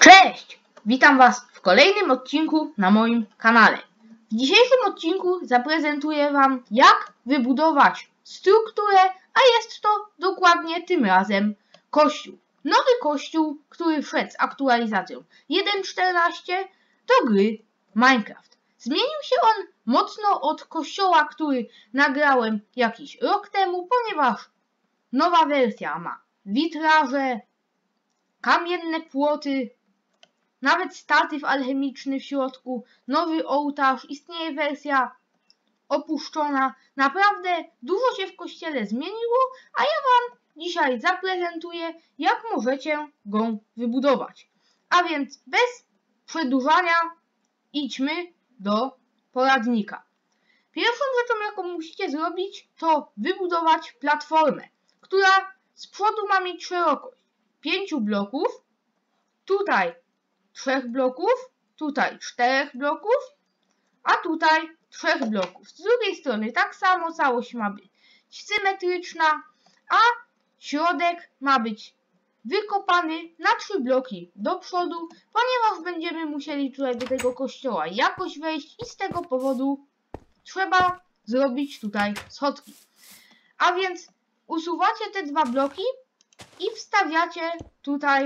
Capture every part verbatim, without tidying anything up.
Cześć! Witam Was w kolejnym odcinku na moim kanale. W dzisiejszym odcinku zaprezentuję Wam, jak wybudować strukturę, a jest to dokładnie tym razem kościół. Nowy kościół, który wszedł z aktualizacją jeden kropka czternaście do gry Minecraft. Zmienił się on mocno od kościoła, który nagrałem jakiś rok temu, ponieważ nowa wersja ma witraże, kamienne płoty, nawet statyw alchemiczny w środku, nowy ołtarz, istnieje wersja opuszczona. Naprawdę dużo się w kościele zmieniło, a ja Wam dzisiaj zaprezentuję, jak możecie go wybudować. A więc bez przedłużania idźmy do poradnika. Pierwszą rzeczą, jaką musicie zrobić, to wybudować platformę, która z przodu ma mieć szerokość pięciu bloków, tutaj trzech bloków, tutaj czterech bloków, a tutaj trzech bloków. Z drugiej strony tak samo całość ma być symetryczna, a środek ma być wykopany na trzy bloki do przodu, ponieważ będziemy musieli tutaj do tego kościoła jakoś wejść i z tego powodu trzeba zrobić tutaj schodki. A więc usuwacie te dwa bloki i wstawiacie tutaj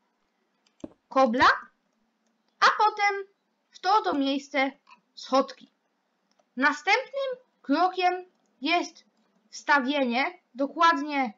kobla, a potem w to oto miejsce schodki. Następnym krokiem jest wstawienie dokładnie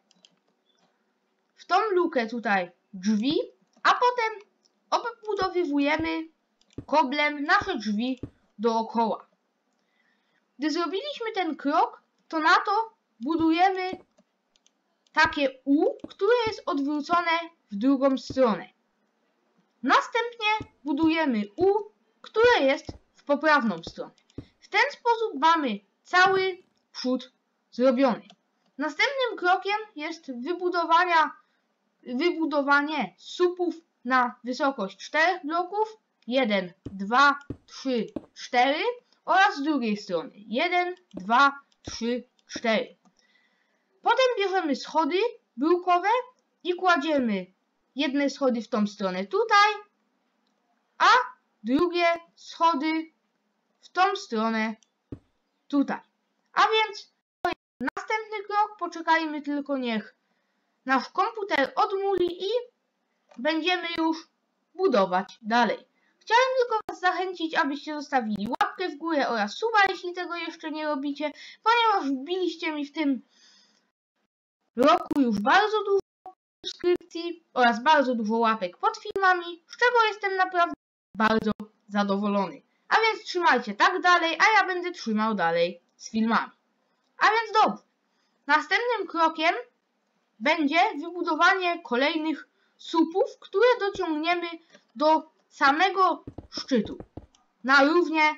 w tą lukę tutaj drzwi, a potem obudowywujemy koblem nasze drzwi dookoła. Gdy zrobiliśmy ten krok, to na to budujemy takie U, które jest odwrócone w drugą stronę. Następnie budujemy U, które jest w poprawną stronę. W ten sposób mamy cały przód zrobiony. Następnym krokiem jest wybudowania, wybudowanie słupów na wysokość czterech bloków. jeden, dwa, trzy, cztery oraz z drugiej strony jeden, dwa, trzy, cztery. Potem bierzemy schody bryłkowe i kładziemy jedne schody w tą stronę tutaj, a drugie schody w tą stronę tutaj. A więc to jest następny krok. Poczekajmy tylko, niech nasz komputer odmuli i będziemy już budować dalej. Chciałem tylko Was zachęcić, abyście zostawili łapkę w górę oraz suba, jeśli tego jeszcze nie robicie, ponieważ wbiliście mi w tym roku już bardzo dużo subskrypcji oraz bardzo dużo łapek pod filmami, z czego jestem naprawdę bardzo zadowolony. A więc trzymajcie tak dalej, a ja będę trzymał dalej z filmami. A więc dobrze. Następnym krokiem będzie wybudowanie kolejnych słupów, które dociągniemy do samego szczytu, na równie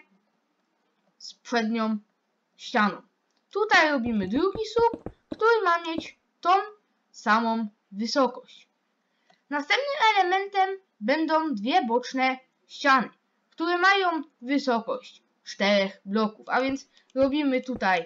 z przednią ścianą. Tutaj robimy drugi słup, który ma mieć tą samą wysokość. Następnym elementem będą dwie boczne ściany, które mają wysokość czterech bloków, a więc robimy tutaj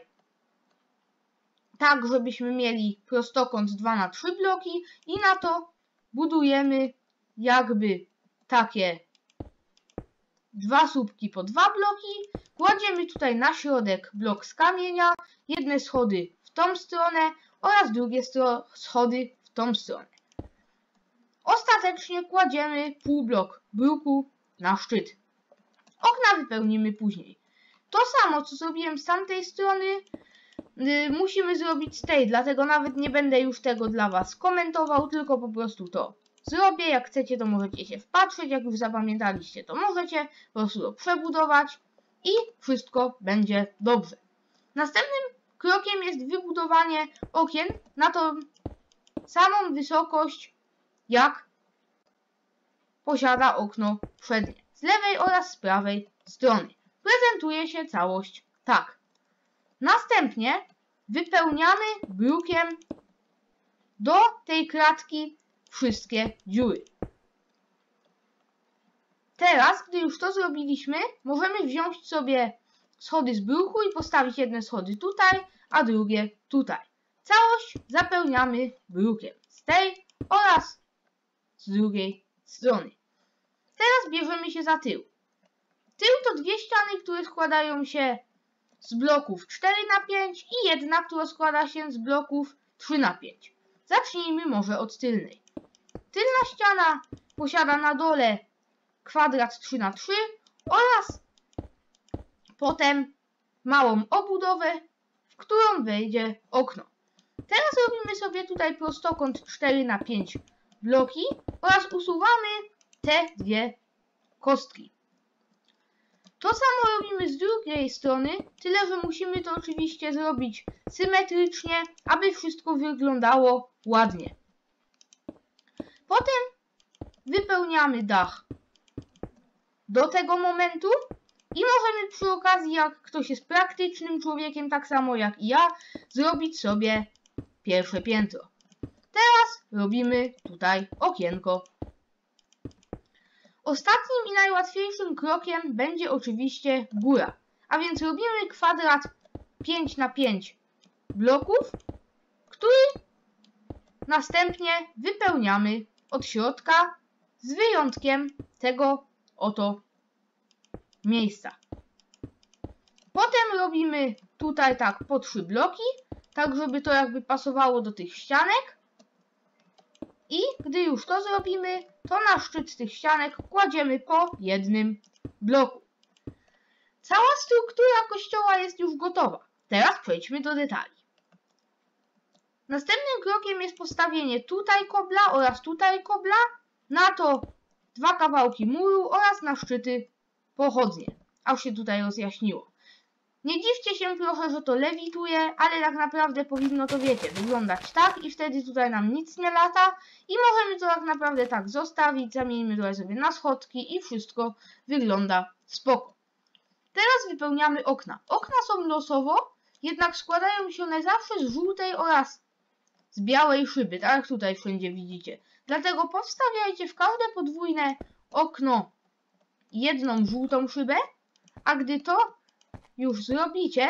tak, żebyśmy mieli prostokąt dwa na trzy bloki i na to budujemy jakby takie dwa słupki po dwa bloki. Kładziemy tutaj na środek blok z kamienia, jedne schody w tą stronę oraz drugie schody w tą stronę. Ostatecznie kładziemy półblok bruku na szczyt. Okna wypełnimy później. To samo, co zrobiłem z tamtej strony, yy, musimy zrobić z tej, dlatego nawet nie będę już tego dla Was komentował, tylko po prostu to zrobię. Jak chcecie, to możecie się wpatrzeć, jak już zapamiętaliście, to możecie po prostu to przebudować i wszystko będzie dobrze. Następnym krokiem jest wybudowanie okien na tą samą wysokość, jak posiada okno przednie. Z lewej oraz z prawej strony. Prezentuje się całość tak. Następnie wypełniamy brukiem do tej kratki wszystkie dziury. Teraz, gdy już to zrobiliśmy, możemy wziąć sobie schody z bruku i postawić jedne schody tutaj, a drugie tutaj. Całość zapełniamy brukiem z tej oraz z drugiej strony. Teraz bierzemy się za tył. Tył to dwie ściany, które składają się z bloków cztery na pięć i jedna, która składa się z bloków trzy na pięć. Zacznijmy może od tylnej. Tylna ściana posiada na dole kwadrat trzy na trzy oraz potem małą obudowę, w którą wejdzie okno. Teraz robimy sobie tutaj prostokąt cztery na pięć bloki oraz usuwamy te dwie kostki. To samo robimy z drugiej strony, tyle że musimy to oczywiście zrobić symetrycznie, aby wszystko wyglądało ładnie. Potem wypełniamy dach do tego momentu i możemy przy okazji, jak ktoś jest praktycznym człowiekiem, tak samo jak i ja, zrobić sobie pierwsze piętro. Teraz robimy tutaj okienko. Ostatnim i najłatwiejszym krokiem będzie oczywiście góra, a więc robimy kwadrat pięć na pięć bloków, który następnie wypełniamy od środka z wyjątkiem tego oto miejsca. Potem robimy tutaj tak po trzy bloki, tak żeby to jakby pasowało do tych ścianek. I gdy już to zrobimy, to na szczyt tych ścianek kładziemy po jednym bloku. Cała struktura kościoła jest już gotowa. Teraz przejdźmy do detali. Następnym krokiem jest postawienie tutaj kobla oraz tutaj kobla, na to dwa kawałki muru oraz na szczyty pochodnie, aż się tutaj rozjaśniło. Nie dziwcie się trochę, że to lewituje, ale tak naprawdę powinno to, wiecie, wyglądać tak i wtedy tutaj nam nic nie lata i możemy to tak naprawdę tak zostawić, zamienimy tutaj sobie na schodki i wszystko wygląda spoko. Teraz wypełniamy okna. Okna są losowo, jednak składają się one zawsze z żółtej oraz z białej szyby, tak jak tutaj wszędzie widzicie. Dlatego powstawiajcie w każde podwójne okno jedną żółtą szybę, a gdy to już zrobicie,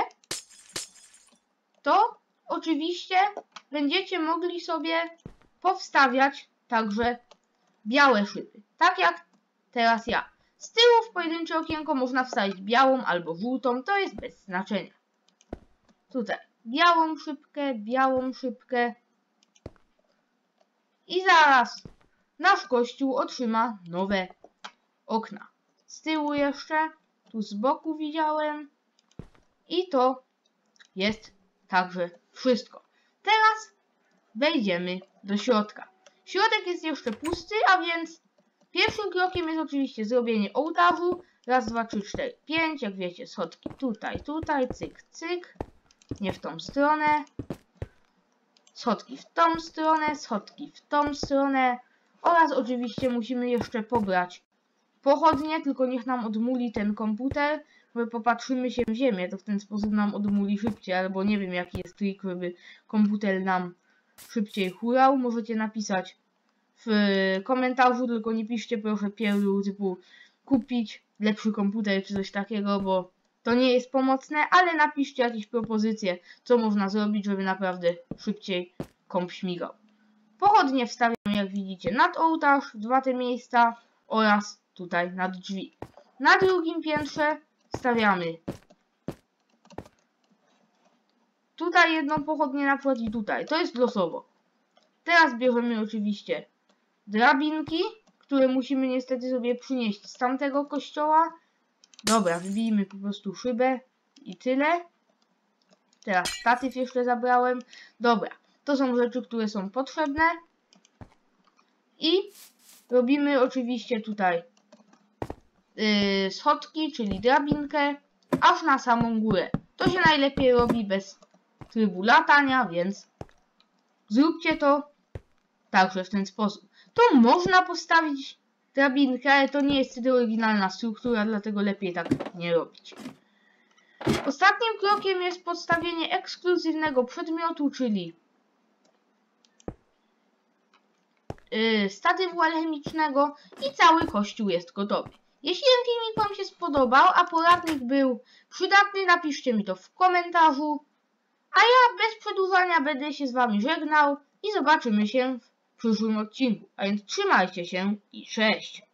to oczywiście będziecie mogli sobie powstawiać także białe szyby. Tak jak teraz ja. Z tyłu w pojedyncze okienko można wstawić białą albo żółtą, to jest bez znaczenia. Tutaj białą szybkę, białą szybkę. I zaraz nasz kościół otrzyma nowe okna. Z tyłu jeszcze, tu z boku widziałem. I to jest także wszystko. Teraz wejdziemy do środka. Środek jest jeszcze pusty, a więc pierwszym krokiem jest oczywiście zrobienie ołtarzu. Raz, dwa, trzy, cztery, pięć. Jak wiecie, schodki tutaj, tutaj, cyk, cyk. Nie w tą stronę. Schodki w tą stronę, schodki w tą stronę. Oraz oczywiście musimy jeszcze pobrać pochodnie, tylko niech nam odmuli ten komputer. My popatrzymy się w ziemię, to w ten sposób nam odmuli szybciej, albo nie wiem jaki jest trik, żeby komputer nam szybciej hurał. Możecie napisać w komentarzu, tylko nie piszcie proszę pierdu typu kupić lepszy komputer czy coś takiego, bo to nie jest pomocne, ale napiszcie jakieś propozycje, co można zrobić, żeby naprawdę szybciej komp śmigał. Pochodnie wstawiam, jak widzicie, nad ołtarz, dwa te miejsca oraz tutaj nad drzwi. Na drugim piętrze stawiamy tutaj jedną pochodnię na przykład i tutaj. To jest losowo. Teraz bierzemy oczywiście drabinki, które musimy niestety sobie przynieść z tamtego kościoła. Dobra, wybijmy po prostu szybę i tyle. Teraz statyw jeszcze zabrałem. Dobra, to są rzeczy, które są potrzebne. I robimy oczywiście tutaj Yy, schodki, czyli drabinkę, aż na samą górę. To się najlepiej robi bez trybu latania, więc zróbcie to także w ten sposób. Tu można postawić drabinkę, ale to nie jest wtedy oryginalna struktura, dlatego lepiej tak nie robić. Ostatnim krokiem jest podstawienie ekskluzywnego przedmiotu, czyli yy, statywu alchemicznego i cały kościół jest gotowy. Jeśli ten filmik Wam się spodobał, a poradnik był przydatny, napiszcie mi to w komentarzu. A ja bez przedłużania będę się z Wami żegnał i zobaczymy się w przyszłym odcinku. A więc trzymajcie się i cześć!